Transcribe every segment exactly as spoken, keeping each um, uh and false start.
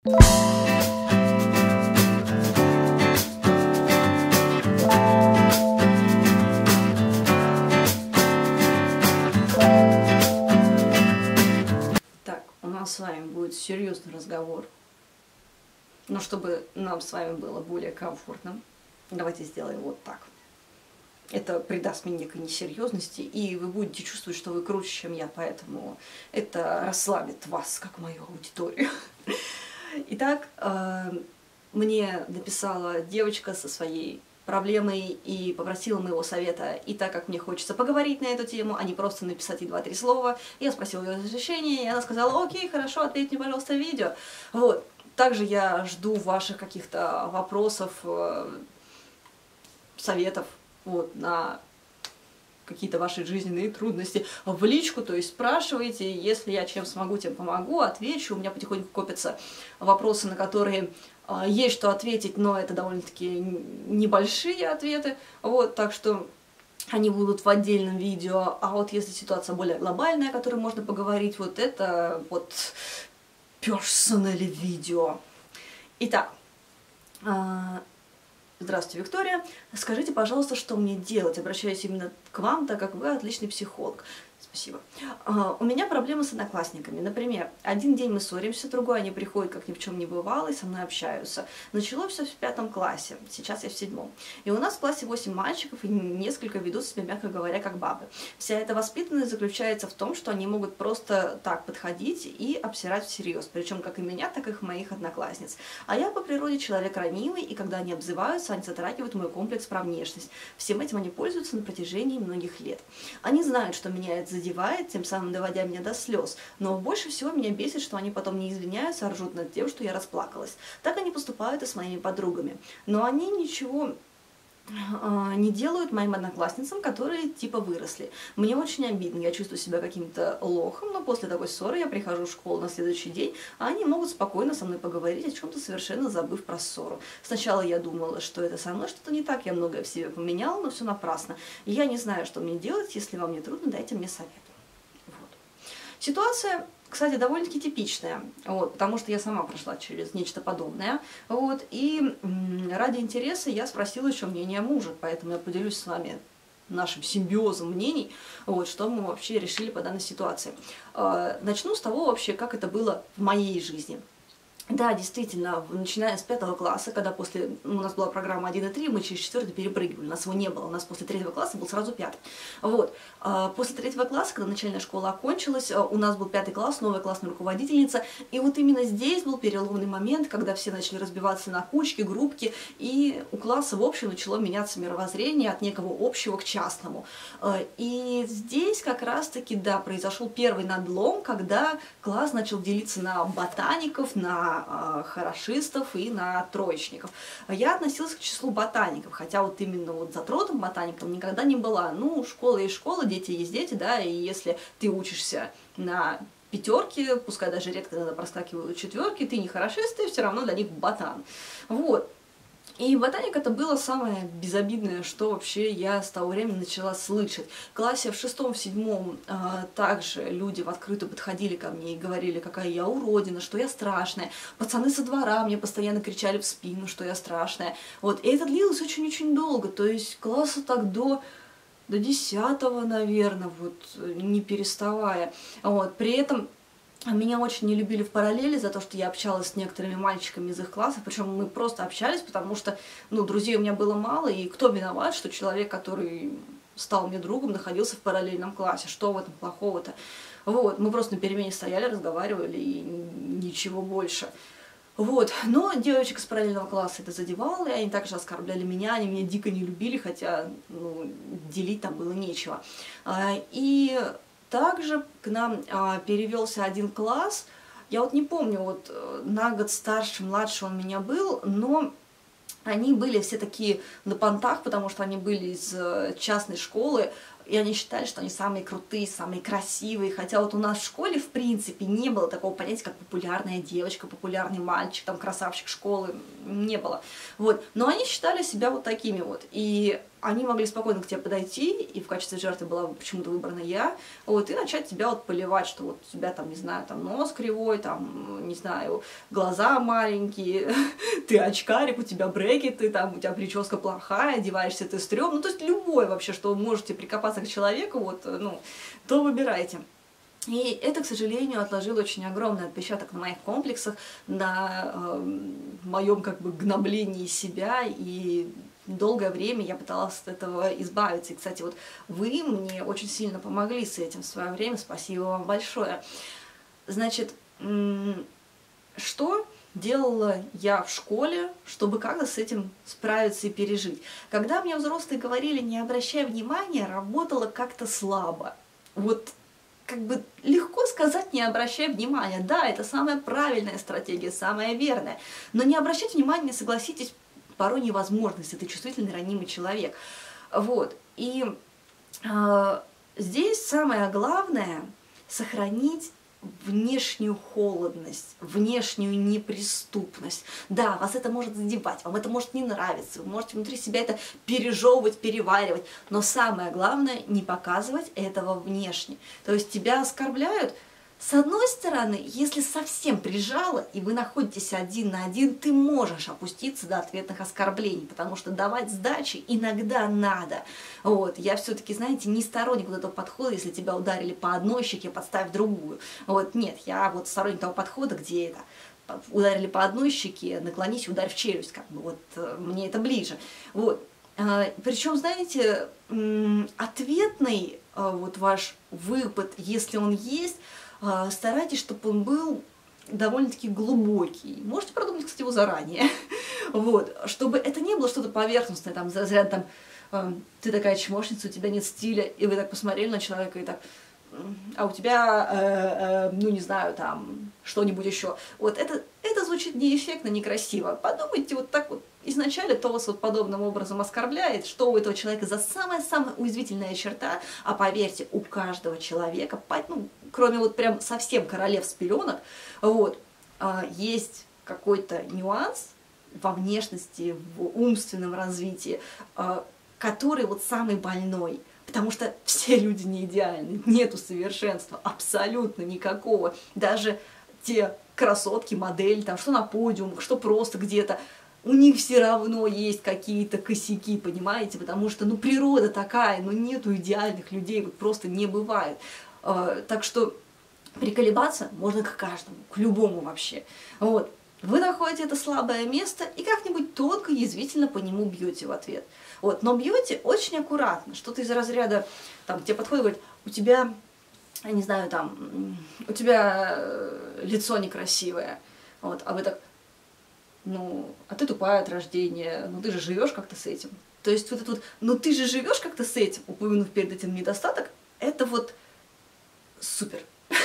Так, у нас с вами будет серьезный разговор. Но чтобы нам с вами было более комфортно, давайте сделаем вот так. Это придаст мне некой несерьезности, и вы будете чувствовать, что вы круче, чем я, поэтому это расслабит вас, как мою аудиторию. Итак, мне написала девочка со своей проблемой и попросила моего совета. И так как мне хочется поговорить на эту тему, а не просто написать ей два-три слова, я спросила ее разрешения, и она сказала: окей, хорошо, ответь мне, пожалуйста, в видео. Вот. Также я жду ваших каких-то вопросов, советов вот, на какие-то ваши жизненные трудности в личку, то есть спрашивайте, если я чем смогу, тем помогу, отвечу. У меня потихоньку копятся вопросы, на которые э, есть что ответить, но это довольно-таки небольшие ответы, вот, так что они будут в отдельном видео. А вот если ситуация более глобальная, о которой можно поговорить, вот это вот personal видео. Итак, э, здравствуйте, Виктория. Скажите, пожалуйста, что мне делать? Обращаюсь именно к вам, так как вы отличный психолог. Спасибо. Uh, у меня проблемы с одноклассниками. Например, один день мы ссоримся, другой они приходят, как ни в чем не бывало, и со мной общаются. Началось все в пятом классе, сейчас я в седьмом. И у нас в классе восемь мальчиков, и несколько ведут себя, мягко говоря, как бабы. Вся эта воспитанность заключается в том, что они могут просто так подходить и обсирать всерьез, причем как и меня, так и моих одноклассниц. А я по природе человек ранимый, и когда они обзываются, они затрагивают мой комплекс про внешность. Всем этим они пользуются на протяжении многих лет. Они знают, что меня это задевает, тем самым доводя меня до слез. Но больше всего меня бесит, что они потом не извиняются, а ржут над тем, что я расплакалась. Так они поступают и с моими подругами. Но они ничего э, не делают моим одноклассницам, которые типа выросли. Мне очень обидно, я чувствую себя каким-то лохом, но после такой ссоры я прихожу в школу на следующий день, а они могут спокойно со мной поговорить, о чем-то совершенно забыв про ссору. Сначала я думала, что это со мной что-то не так, я многое в себе поменяла, но все напрасно. И я не знаю, что мне делать, если вам не трудно, дайте мне совет. Вот. Ситуация, кстати, довольно-таки типичная, вот, потому что я сама прошла через нечто подобное, вот, и ради интереса я спросила еще мнение мужа, поэтому я поделюсь с вами нашим симбиозом мнений, вот, что мы вообще решили по данной ситуации. Начну с того вообще, как это было в моей жизни. Да, действительно, начиная с пятого класса, когда после, у нас была программа один и три, мы через четвертый перепрыгивали, у нас его не было, у нас после третьего класса был сразу пятый. Вот. После третьего класса, когда начальная школа окончилась, у нас был пятый класс, новая классная руководительница, и вот именно здесь был переломный момент, когда все начали разбиваться на кучки, группки, и у класса в общем начало меняться мировоззрение от некого общего к частному. И здесь как раз-таки, да, произошел первый надлом, когда класс начал делиться на ботаников, на хорошистов и на троечников. Я относилась к числу ботаников, хотя вот именно вот затротом ботаником никогда не была. Ну, школа есть школа, дети есть дети, да, и если ты учишься на пятерки, пускай даже редко иногда проскакивают четверки, ты не хорошист, ты все равно для них ботан. Вот. И ботаника это было самое безобидное, что вообще я с того времени начала слышать. В классе в шестом, в седьмом э, также люди в открытую подходили ко мне и говорили, какая я уродина, что я страшная. Пацаны со двора мне постоянно кричали в спину, что я страшная. Вот. И это длилось очень-очень долго, то есть класса так до... до десятого, наверное, вот, не переставая. Вот. При этом меня очень не любили в параллели за то, что я общалась с некоторыми мальчиками из их класса, причем мы просто общались, потому что, ну, друзей у меня было мало, и кто виноват, что человек, который стал мне другом, находился в параллельном классе, что в этом плохого-то? Вот, мы просто на перемене стояли, разговаривали, и ничего больше. Вот, но девочек из параллельного класса это задевало, и они также оскорбляли меня, они меня дико не любили, хотя, ну, делить там было нечего. И также к нам а, перевелся один класс, я вот не помню, вот на год старше, младше он меня был, но они были все такие на понтах, потому что они были из частной школы, и они считали, что они самые крутые, самые красивые, хотя вот у нас в школе, в принципе, не было такого понятия, как популярная девочка, популярный мальчик, там, красавчик школы, не было. Вот. Но они считали себя вот такими вот, и они могли спокойно к тебе подойти, и в качестве жертвы была почему-то выбрана я, вот, и начать тебя вот поливать, что вот у тебя там, не знаю, там нос кривой, там, не знаю, глаза маленькие, ты очкарик, у тебя брекеты, там, у тебя прическа плохая, одеваешься ты стрёмно, ну, то есть любое вообще, что вы можете прикопаться к человеку, вот, ну, то выбирайте. И это, к сожалению, отложило очень огромный отпечаток на моих комплексах, на э, моем как бы гноблении себя, и долгое время я пыталась от этого избавиться. И, кстати, вот вы мне очень сильно помогли с этим в свое время, спасибо вам большое. Значит, что делала я в школе, чтобы как-то с этим справиться и пережить? Когда мне взрослые говорили, не обращай внимания, работала как-то слабо. Вот как бы легко сказать, не обращай внимания. Да, это самая правильная стратегия, самая верная. Но не обращать внимания, согласитесь, порой невозможно, если ты чувствительный, ранимый человек. Вот. И э, здесь самое главное — сохранить внешнюю холодность, внешнюю неприступность. Да, вас это может задевать, вам это может не нравиться, вы можете внутри себя это пережевывать, переваривать, но самое главное — не показывать этого внешне. То есть тебя оскорбляют. С одной стороны, если совсем прижало, и вы находитесь один на один, ты можешь опуститься до ответных оскорблений, потому что давать сдачи иногда надо. Вот. Я все-таки, знаете, не сторонник вот этого подхода, если тебя ударили по одной щеке, подставь другую. Вот. Нет, я вот сторонник того подхода, где это ударили по одной щеке, наклонись, ударь в челюсть, как бы, вот, мне это ближе. Вот. Причем, знаете, ответный вот ваш выпад, если он есть, старайтесь, чтобы он был довольно-таки глубокий. Можете продумать, кстати, его заранее. Вот. Чтобы это не было что-то поверхностное, там, за разряд, там, э, ты такая чмошница, у тебя нет стиля, и вы так посмотрели на человека, и так, а у тебя, э, э, ну, не знаю, там, что-нибудь еще. Вот это, это звучит неэффектно, некрасиво. Подумайте вот так вот. Изначально то вас вот подобным образом оскорбляет, что у этого человека за самая-самая уязвительная черта, а поверьте, у каждого человека, ну, кроме вот прям совсем королев с пеленок, вот, есть какой-то нюанс во внешности, в умственном развитии, который вот самый больной. Потому что все люди не идеальны, нету совершенства, абсолютно никакого. Даже те красотки, модели, там, что на подиумах, что просто где-то, у них все равно есть какие-то косяки, понимаете? Потому что, ну, природа такая, ну, нету идеальных людей, вот просто не бывает. Так что приколебаться можно к каждому, к любому вообще. Вот. Вы находите это слабое место и как-нибудь тонко, язвительно по нему бьете в ответ. Вот. Но бьете очень аккуратно, что-то из разряда, там, тебе подходит и говорит, у тебя, я не знаю, там, у тебя лицо некрасивое. Вот. А вы так, ну, а ты тупая от рождения, ну ты же живешь как-то с этим. То есть вот это вот, ну ты же живешь как-то с этим, упомянув перед этим недостаток, это вот супер.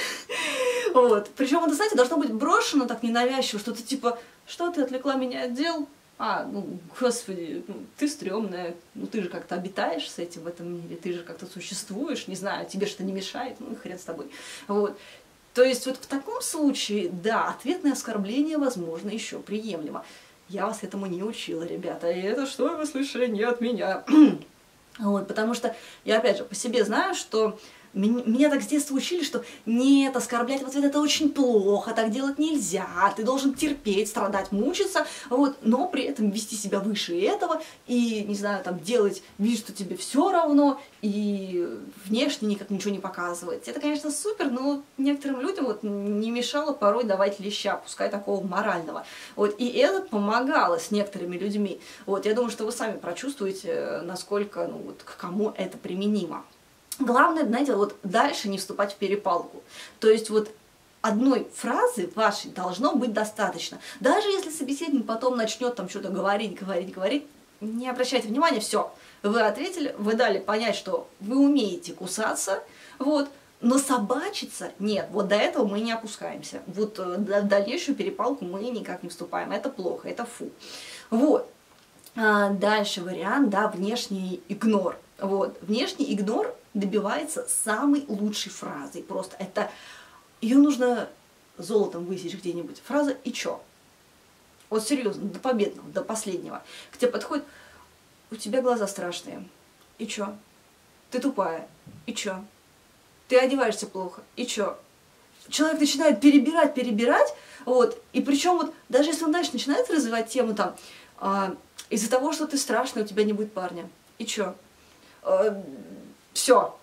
Вот. Причем это, знаете, должно быть брошено так ненавязчиво, что-то типа, что ты отвлекла меня от дел? А, ну, господи, ну, ты стрёмная, ну ты же как-то обитаешь с этим в этом мире, ты же как-то существуешь, не знаю, тебе что-то не мешает, ну и хрен с тобой. Вот. То есть вот в таком случае, да, ответное оскорбление, возможно, еще приемлемо. Я вас этому не учила, ребята, и это что вы слышали не от меня. Вот, потому что я, опять же, по себе знаю, что меня так с детства учили, что нет, оскорблять в ответ это очень плохо, так делать нельзя, ты должен терпеть, страдать, мучиться, вот, но при этом вести себя выше этого и, не знаю, там, делать вид, что тебе все равно, и внешне никак ничего не показывать. Это, конечно, супер, но некоторым людям вот не мешало порой давать леща, пускай такого морального. Вот, и это помогало с некоторыми людьми. Вот, я думаю, что вы сами прочувствуете, насколько, ну, вот, к кому это применимо. Главное, знаете, вот дальше не вступать в перепалку. То есть вот одной фразы вашей должно быть достаточно. Даже если собеседник потом начнет там что-то говорить, говорить, говорить, не обращайте внимания, все. Вы ответили, вы дали понять, что вы умеете кусаться, вот, но собачиться нет. Вот до этого мы не опускаемся. Вот в дальнейшую перепалку мы никак не вступаем. Это плохо, это фу. Вот. А дальше вариант, да, внешний игнор. Вот. Внешний игнор добивается самой лучшей фразой. Просто это, ее нужно золотом высечь где-нибудь. Фраза «и чё?». Вот серьезно, до победного, до последнего. К тебе подходит, у тебя глаза страшные. И чё? Ты тупая. И чё? Ты одеваешься плохо. И чё? Человек начинает перебирать, перебирать, вот, и причем вот, даже если он дальше начинает развивать тему там, а, из-за того, что ты страшный, у тебя не будет парня. И чё? А, все.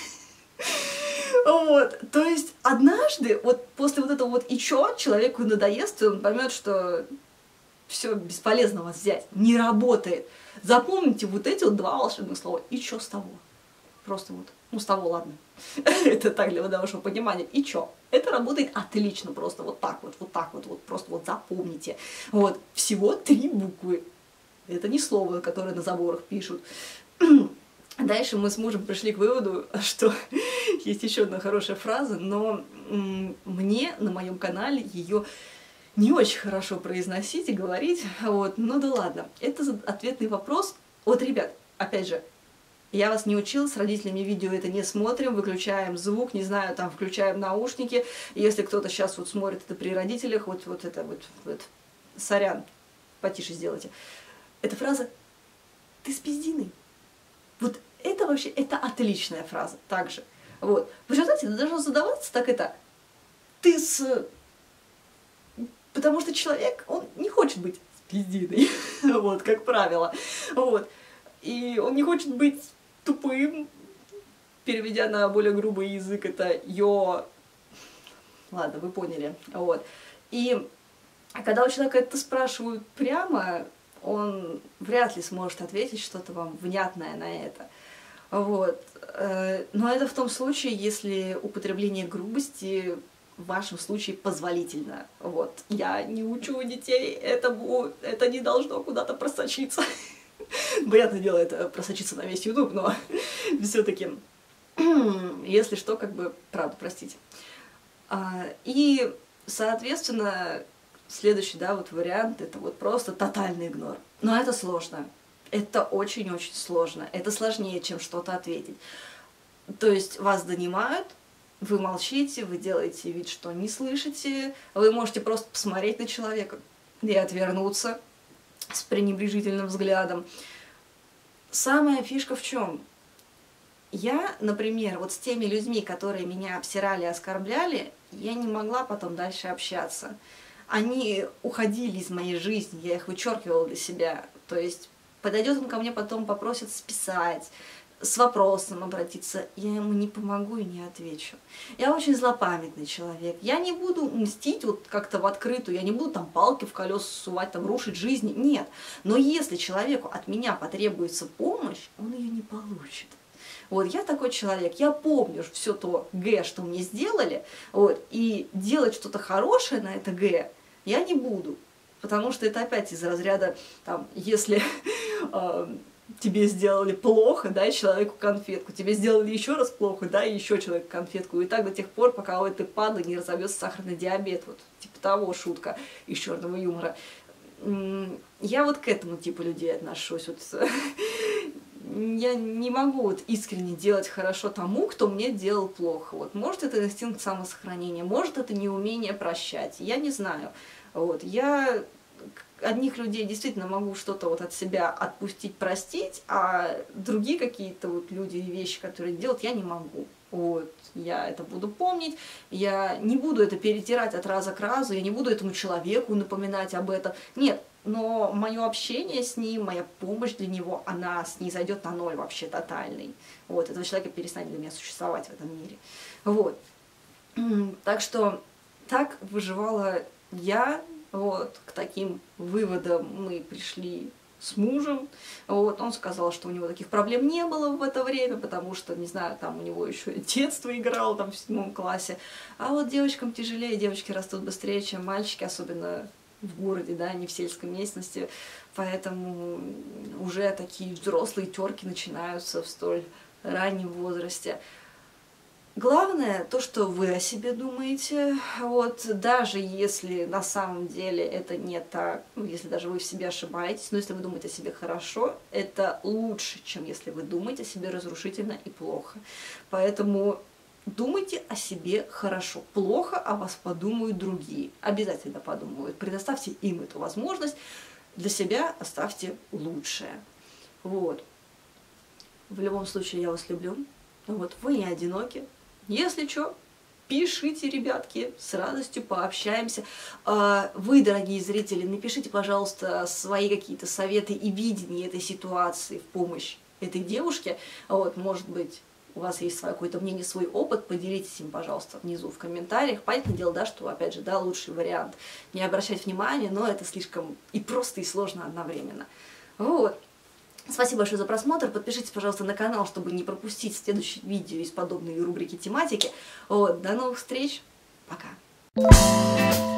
Вот, то есть однажды, вот после вот этого вот и чё, человеку надоест, и он поймет, что все бесполезно вас взять, не работает. Запомните вот эти вот два волшебных слова. И чё с того? Просто вот, ну с того, ладно. Это так для вашего понимания. И чё? Это работает отлично, просто вот так вот, вот так вот, вот просто вот запомните. Вот, всего три буквы. Это не слово, которое на заборах пишут. Дальше мы с мужем пришли к выводу, что есть еще одна хорошая фраза, но мне на моем канале ее не очень хорошо произносить и говорить, вот, ну да ладно. Это ответный вопрос. Вот, ребят, опять же, я вас не учила, с родителями видео это не смотрим, выключаем звук, не знаю, там, включаем наушники. Если кто-то сейчас вот смотрит это при родителях, вот, вот это вот, вот, сорян, потише сделайте. Эта фраза «ты спиздиный». Вот это вообще, это отличная фраза, также. Вот. Вы же знаете, должно задаваться так это, ты с... Потому что человек, он не хочет быть спиздиной, вот, как правило. Вот. И он не хочет быть тупым, переведя на более грубый язык, это «ё». Ладно, вы поняли. Вот. И когда у человека это спрашивают прямо, он вряд ли сможет ответить что-то вам внятное на это. Вот. Но это в том случае, если употребление грубости в вашем случае позволительно. Вот. Я не учу детей этому, это не должно куда-то просочиться. Понятное дело, это просочиться на весь ютуб, но все-таки, если что, как бы, правда, простите. И, соответственно, следующий, да, вот вариант, это вот просто тотальный игнор. Но это сложно. Это очень-очень сложно. Это сложнее, чем что-то ответить. То есть вас донимают, вы молчите, вы делаете вид, что не слышите, вы можете просто посмотреть на человека и отвернуться с пренебрежительным взглядом. Самая фишка в чем? Я, например, вот с теми людьми, которые меня обсирали, оскорбляли, я не могла потом дальше общаться. Они уходили из моей жизни, я их вычеркивала для себя. То есть подойдет он ко мне потом, попросит списать, с вопросом обратиться, я ему не помогу и не отвечу. Я очень злопамятный человек. Я не буду мстить вот как-то в открытую, я не буду там палки в колеса сувать, там рушить жизни, нет. Но если человеку от меня потребуется помощь, он ее не получит. Вот, я такой человек, я помню все то г, что мне сделали, вот, и делать что-то хорошее на это г я не буду, потому что это опять из разряда, там, если э, тебе сделали плохо, дай человеку конфетку, тебе сделали еще раз плохо, дай еще человеку конфетку, и так до тех пор, пока у этой падлы не разовьется сахарный диабет, вот, типа того, шутка из черного юмора. Я вот к этому типу людей отношусь, вот. Я не могу вот искренне делать хорошо тому, кто мне делал плохо. Вот. Может, это инстинкт самосохранения, может, это неумение прощать, я не знаю. Вот. Я одних людей действительно могу что-то вот от себя отпустить, простить, а другие какие-то вот люди и вещи, которые делают, я не могу. Вот. Я это буду помнить, я не буду это перетирать от раза к разу, я не буду этому человеку напоминать об этом. Нет. Но мое общение с ним, моя помощь для него, она снизойдет на ноль вообще тотальный. Вот, этого человека перестанет для меня существовать в этом мире. Вот. Так что так выживала я, вот, к таким выводам мы пришли с мужем. Вот, он сказал, что у него таких проблем не было в это время, потому что, не знаю, там у него еще детство играло там в седьмом классе. А вот девочкам тяжелее, девочки растут быстрее, чем мальчики, особенно в городе, да, не в сельской местности, поэтому уже такие взрослые терки начинаются в столь раннем возрасте. Главное то, что вы о себе думаете, вот, даже если на самом деле это не так, ну, если даже вы в себе ошибаетесь, но если вы думаете о себе хорошо, это лучше, чем если вы думаете о себе разрушительно и плохо. Поэтому думайте о себе хорошо. Плохо о вас подумают другие. Обязательно подумают. Предоставьте им эту возможность. Для себя оставьте лучшее. Вот. В любом случае, я вас люблю. Вот, вы не одиноки. Если что, пишите, ребятки, с радостью пообщаемся. Вы, дорогие зрители, напишите, пожалуйста, свои какие-то советы и видения этой ситуации в помощь этой девушке. Вот, может быть, у вас есть свое какое-то мнение, свой опыт, поделитесь им, пожалуйста, внизу в комментариях. Понятное дело, да, что, опять же, да, лучший вариант не обращать внимания, но это слишком и просто, и сложно одновременно. Вот. Спасибо большое за просмотр. Подпишитесь, пожалуйста, на канал, чтобы не пропустить следующие видео из подобной рубрики тематики. Вот. До новых встреч. Пока.